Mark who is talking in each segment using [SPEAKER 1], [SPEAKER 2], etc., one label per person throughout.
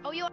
[SPEAKER 1] Oh, you.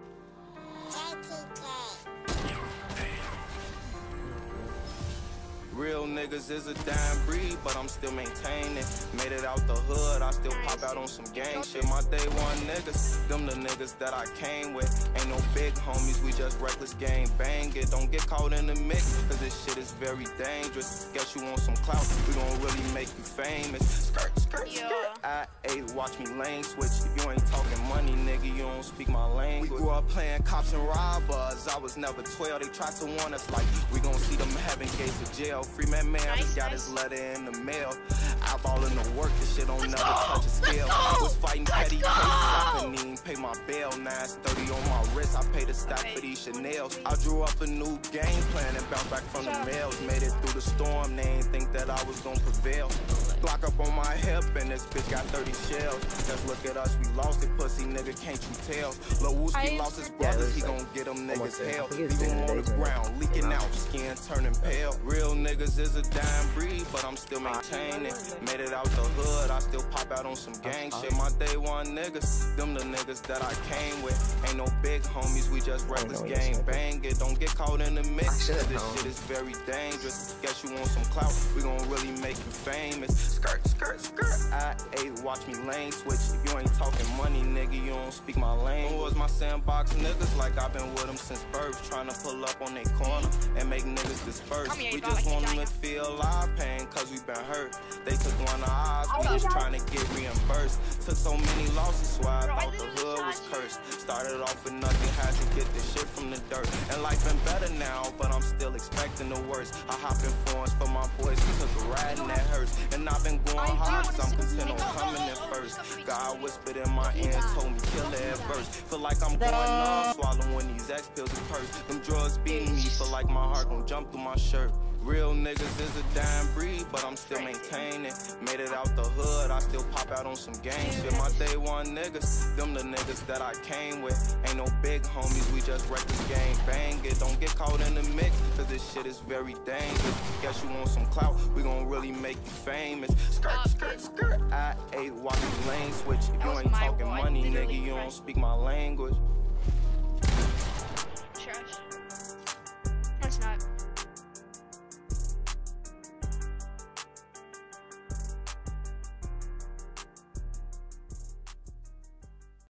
[SPEAKER 2] Real niggas is a dying breed, but I'm still maintaining. Made it out the hood, I still pop out on some gang shit. My day one niggas, them the niggas that I came with. Ain't no big homies, we just reckless gang bang it. Don't get caught in the mix, cause this shit is very dangerous. Guess you want some clout, we gon' really make you famous. Skirt, skirt, skirt. Watch me lane switch. If you ain't talking money, nigga, you don't speak my language. We grew up playing cops and robbers. I was never 12, they tried to warn us like we gon' see them heaven gates of jail. Free man, just got his letter in the mail. Eyeballing the work, this shit don't never touch a scale. Was fighting petty cases, I couldn't even pay my bail. Now it's 30 on my wrist, I paid a stack for these Chanels. I drew up a new game plan and bounced back from the mails. Made it through the storm, they ain't think that I was gon' prevail. Block up on my hip and this bitch got 30 shells. Just look at us, we lost it, pussy nigga, can't you tell? Lil Wooski lost his brothers, he gon' get them niggas hell. Leave him on the ground, leaking out, skin turning pale. Real niggas is a dying breed, but I'm still maintaining. Made it out the hood, I still pop out on some gang shit. My day one niggas, them the niggas that I came with. Ain't no big homies, we just reckless gang bang it. Don't get caught in the mix, cause this shit is very dangerous. Guess you want some clout, we gon' really make you famous. Skirt, skirt, skirt. Watch me lane switch. If you ain't talking money, nigga, you don't speak my language. Who was my sandbox niggas? Like I've been with them since birth. Tryna pull up on they corner and make niggas disperse. We just want them to feel our pain, cause we been hurt. They took one of ours, we just tryna get reimbursed. Took so many losses, so I thought the hood was cursed. Started off with nothing, had to get this shit from the dirt. And life been better now, but I'm still expecting the worst. I hop in foreigns for my boys, we took a ride and that hurts. And I've been going hard, cause I'm content on coming in first. God whispered in my ear and told me kill it at first. Feel like I'm going off, swallowing these X pills and purse. Them drugs beating me, feel like my heart gon' jump through my shirt. Real niggas is a dying breed, but I'm still maintaining. Made it out the hood, I still pop out on some gang shit. My day one niggas, them the niggas that I came with. Ain't no big homies, we just reckless gang bang it. Don't get caught in the mix, cause this shit is very dangerous. Guess you want some clout, we gon' really make you famous. Skirt, skirt, skirt. Watch me lane switch. If you ain't talking money, nigga, you don't speak my language.